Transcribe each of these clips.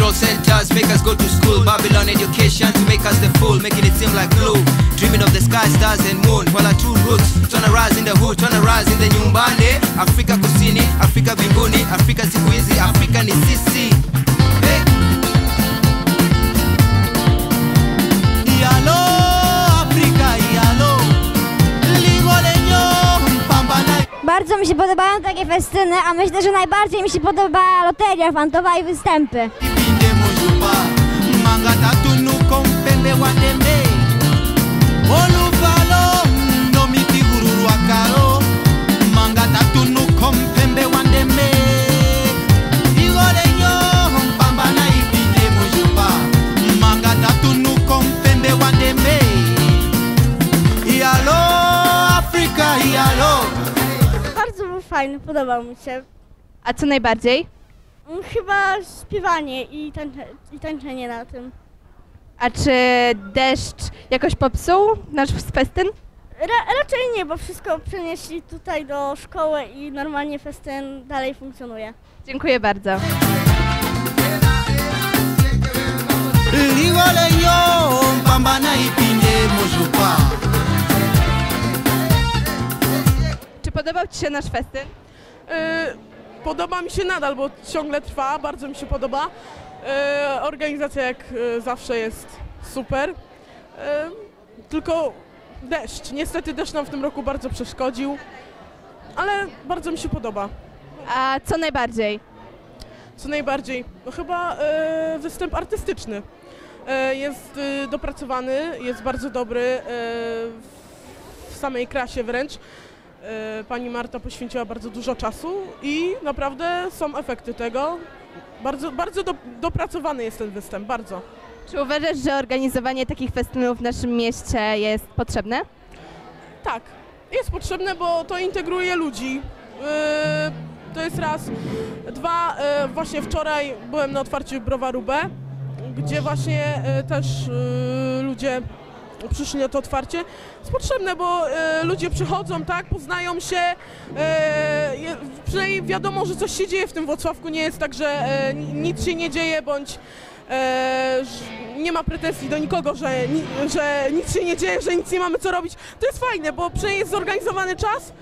call centers make us go to school. Babylon education to make us the fool, making it seem like glue. Dreaming of the sky, stars and moon. While our true roots tryna rise in the hood, tryna rise in the nyumbani. Afrika kusini, Afrika mbinguni, Afrika siku hizi, Afrika ni sisi. Hey. Yalo Afrika, yalo ligolenyo mpambana. Bardzo mi się podobają takie festyny, a myślę, że najbardziej mi się podoba loteria fantowa i występy. Bardzo był fajny, podobał mi się. A co najbardziej? Chyba śpiewanie i tańczenie na tym. A czy deszcz jakoś popsuł nasz festyn? Raczej nie, bo wszystko przenieśli tutaj do szkoły i normalnie festyn dalej funkcjonuje. Dziękuję bardzo. Czy podobał Ci się nasz festyn? Podoba mi się nadal, bo ciągle trwa, bardzo mi się podoba. Organizacja jak zawsze jest super. Tylko deszcz. Niestety deszcz nam w tym roku bardzo przeszkodził, ale bardzo mi się podoba. A co najbardziej? Co najbardziej? No chyba występ artystyczny. Jest dopracowany, jest bardzo dobry w samej krasie wręcz. Pani Marta poświęciła bardzo dużo czasu i naprawdę są efekty tego. Bardzo dopracowany jest ten występ, bardzo. Czy uważasz, że organizowanie takich festynów w naszym mieście jest potrzebne? Tak, jest potrzebne, bo to integruje ludzi. To jest raz. Dwa, właśnie wczoraj byłem na otwarciu browaru B, gdzie właśnie też ludzie przyszli na to otwarcie. Jest potrzebne, bo ludzie przychodzą, tak, poznają się, przynajmniej wiadomo, że coś się dzieje w tym Włocławku, nie jest tak, że nic się nie dzieje, bądź nie ma pretensji do nikogo, że nic się nie dzieje, że nic nie mamy co robić. To jest fajne, bo przynajmniej jest zorganizowany czas,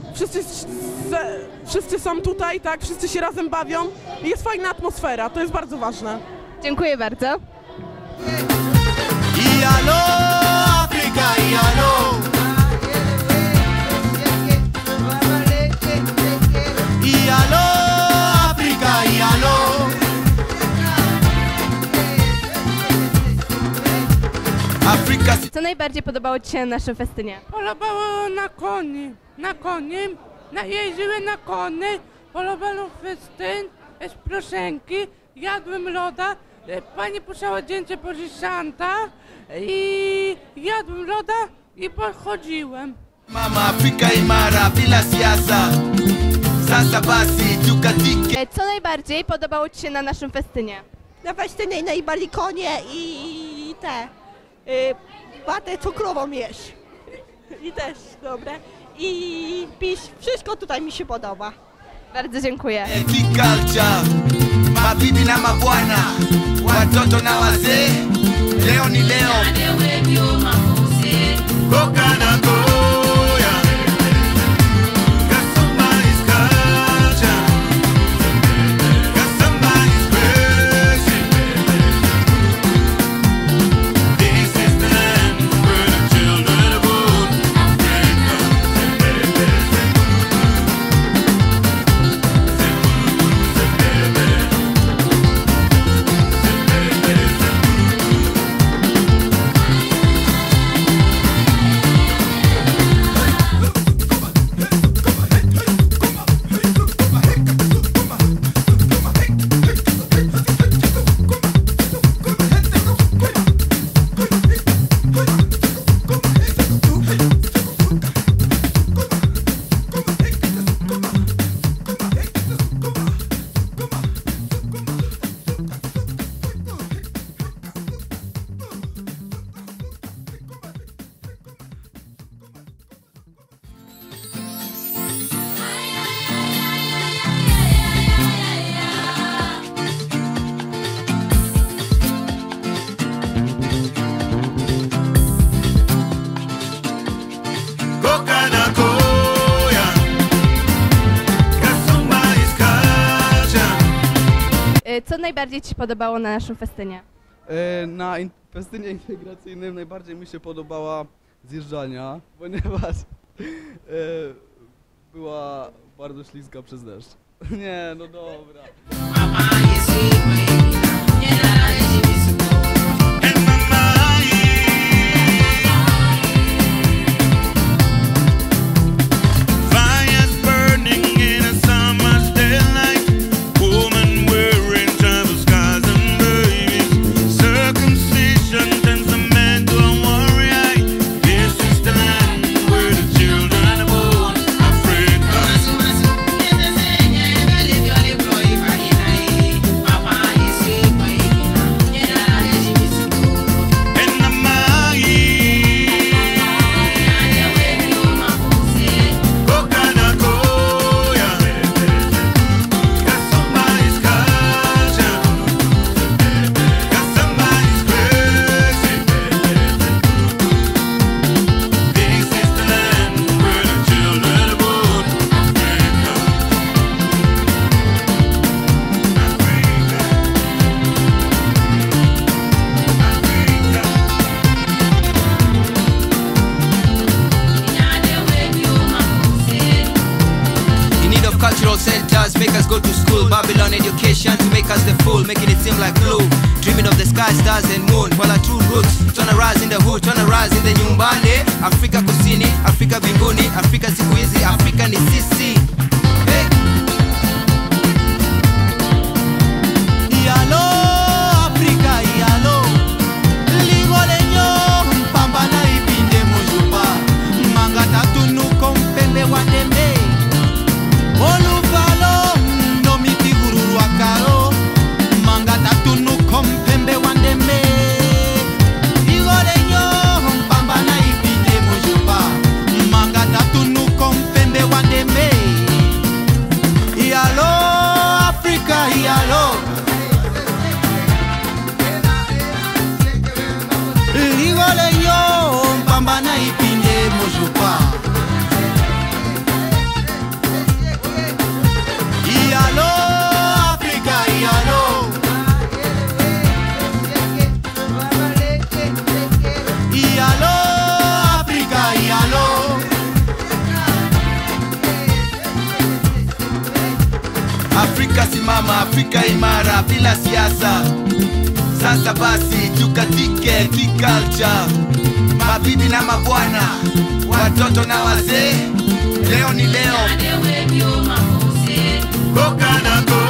wszyscy są tutaj, tak, wszyscy się razem bawią i jest fajna atmosfera, to jest bardzo ważne. Dziękuję bardzo. Yalo Africa, yalo. Yalo Africa, yalo. Afrika. Co najbardziej podobało Ci się na naszym festynie? Podobało na koni, jeździłem na koni, podobał festyn, proszę,ki, jadłem loda, pani puszczała zdjęcie policjanta i jadłem loda i podchodziłem. Mama Afrika imara bila siasa. Sasa basi tukatike. Co najbardziej podobało Ci się na naszym festynie? Na festynie, na balikonie i te watę cukrową jeść. I też dobre. I pić, wszystko tutaj mi się podoba. Bardzo dziękuję. Culture, mabibi na mabwana, watoto na wazee, leo ni leo. Goka na goya, Kasumba is culture, Kasumba is crazy. This is the land where the children are born. Co najbardziej Ci się podobało na naszym festynie? Na festynie integracyjnym najbardziej mi się podobała zjeżdżalnia, ponieważ była bardzo śliska przez deszcz. Nie, no dobra. Cultural centers make us go to school. Babylon education to make us the fool, making it seem like glue. Dreaming of the sky, stars and moon. While our true roots tryna rise in the hood, tryna rise in the nyumbani. Afrika kusini, Afrika binguni, Afrika siku hizi, Afrika ni sisi. Hey. Yalo Afrika yalo, ligolenyo mpamba na ipinde mojupa, mangata tunu kompembe wademe. Oluvalo no mitiguru wakaro, mangata tunu kompembe wandeme. Igolenyo mpamba na ipinde mojupa, mangata tunu kompembe wandeme. Yalo Afrika yalo, igolenyo mpamba na ipinde mojupa. Yalo Africa yalo, yalo Africa yalo. Afrika simama, Afrika imara bila siasa. Sasa basi tukatike kiculture, mabibi na mabwana, watoto na wazee, leo ni leo. Kokana